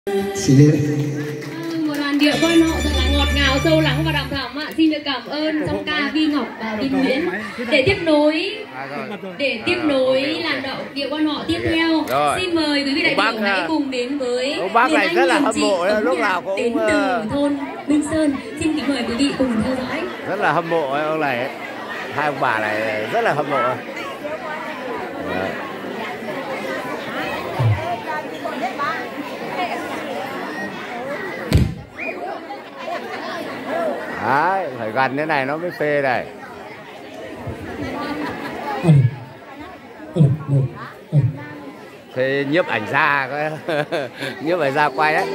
Một làn điệu quan họ thật là ngọt ngào, sâu lắng và đậm thẳm ạ. Xin được cảm ơn giọng ca Vi Ngọc và Vi Nguyễn để tiếp nối làn điệu quan họ tiếp theo. Xin mời quý vị đại biểu hãy cùng đến với bác này rất là hâm mộ, lúc nào cũng đến từ thôn Minh Sơn. Xin kính mời quý vị cùng theo dõi. Rất là hâm mộ ông này, hai ông bà này rất là hâm mộ. Đấy, phải gần thế này nó mới phê này. Thế nhiếp ảnh gia nhiếp ảnh gia quay đấy.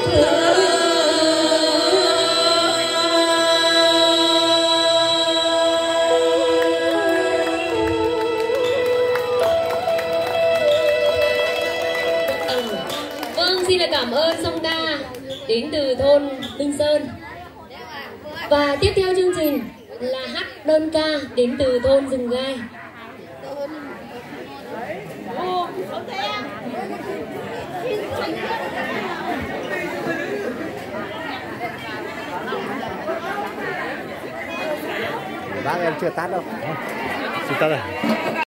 Vâng, xin là cảm ơn song ca đến từ thôn Minh Sơn. Và tiếp theo chương trình là hát đơn ca đến từ thôn Rừng Gai. Bác em chưa tắt đâu. Chưa tắt rồi.